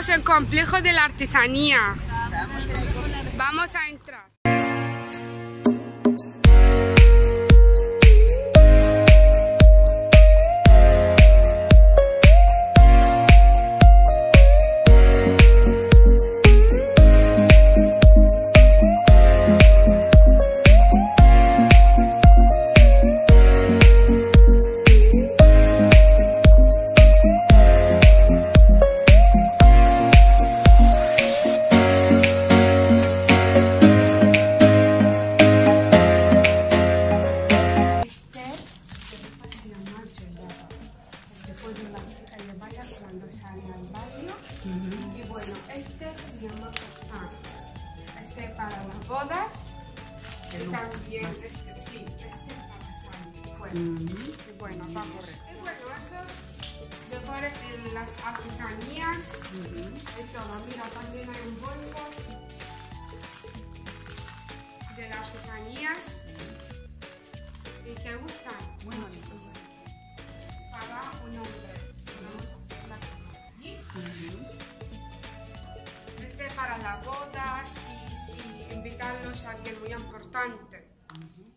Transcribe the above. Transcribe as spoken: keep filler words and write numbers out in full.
Estamos en Complejo de la Artesanía. Vamos a entrar. Cuando sale al barrio. Uh-huh. Y bueno, este se llama caftan. Este para las bodas. Y también este, sí, este para salir fuera. Uh-huh. Y bueno, va a correr. Y bueno, esos decores de las artesanías. Uh-huh. Y todo. Mira, también hay un bolso de las artesanías. ¿Y te gustan? Muy bonito. Para un hombre. Este para las bodas y si invitarlos a alguien muy importante.